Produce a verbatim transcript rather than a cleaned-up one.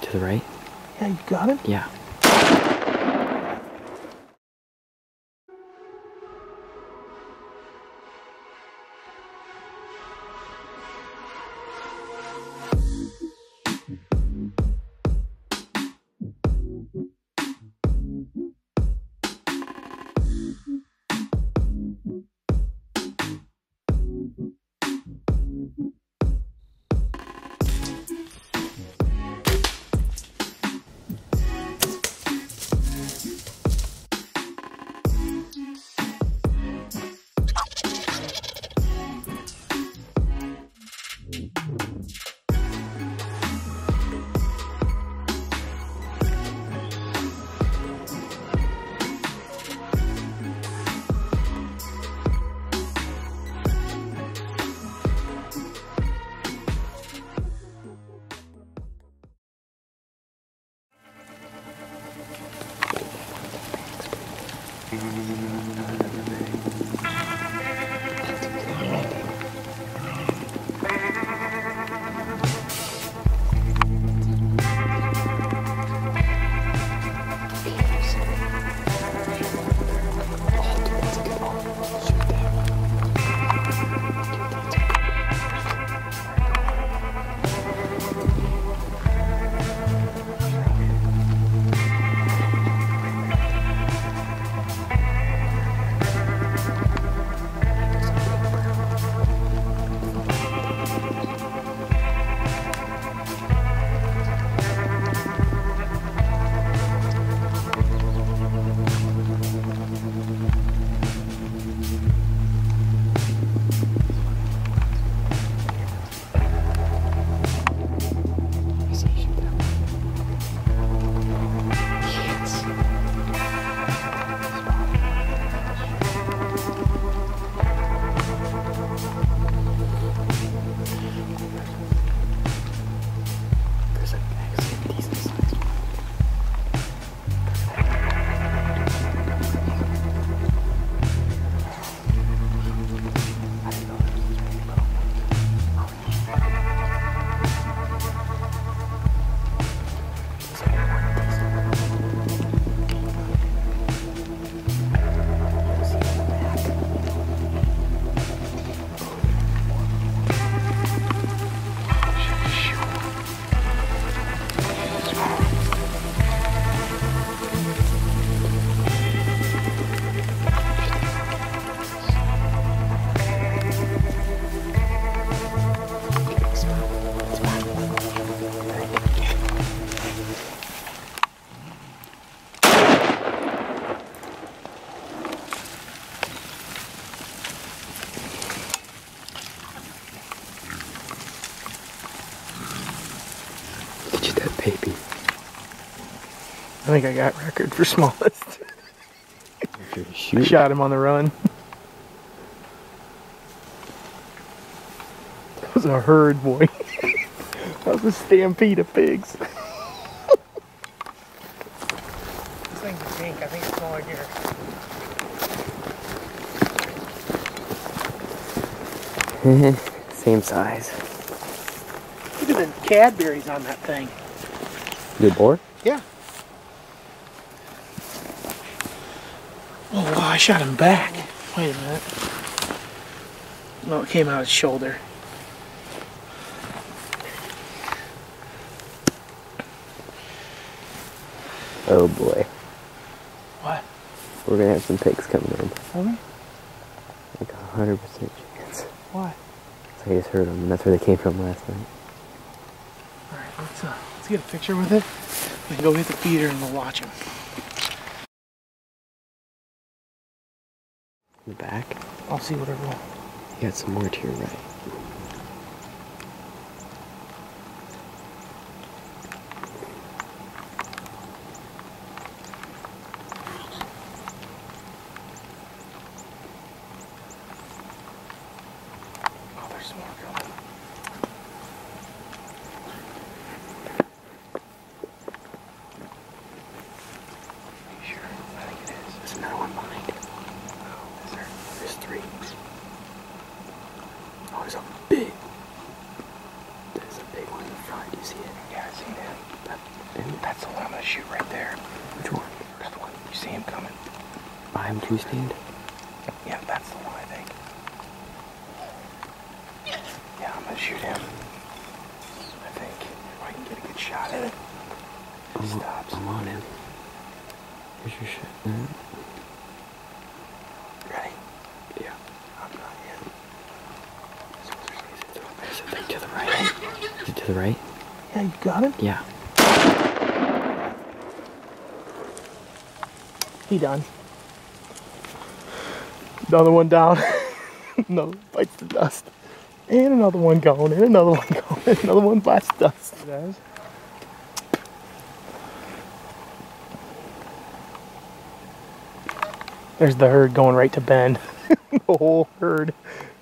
To the right? Yeah, you got him? Yeah. Baby. I think I got record for smallest. Shoot. I shot him on the run. That was a herd, boy. That was a stampede of pigs. This thing's a pink. I think it's smaller here. Same size. Look at the Cadbury's on that thing. Good boar? Yeah. Oh wow, I shot him back. Wait a minute. No, it came out his shoulder. Oh boy. What? We're gonna have some pigs coming in. Okay. Like a hundred percent chance. Why? So I just heard them, and that's where they came from last night. Alright, let's uh, let's get a picture with it. We can go hit the feeder and we'll watch him. In the back? I'll see whatever one. You got some more to your right. Oh, there's some more coming. Are you sure? I think it is. There's another one behind it. Oh, is there? There's three. Oh, shoot right there. Which one? First one. You see him coming? I'm two stand? Yeah, that's the one, I think. Yeah, I'm gonna shoot him. I think. If I can get a good shot at it. He I'm, stops. I'm on him. Here's your shot. Mm. Ready? Yeah. I'm not yet. There's a thing to the right. Is it to the right? Yeah, you got him? Yeah. He done. Another one down. Another one bites the dust. And another one going, and another one going, and another one bites the dust. There's the herd going right to bend. The whole herd.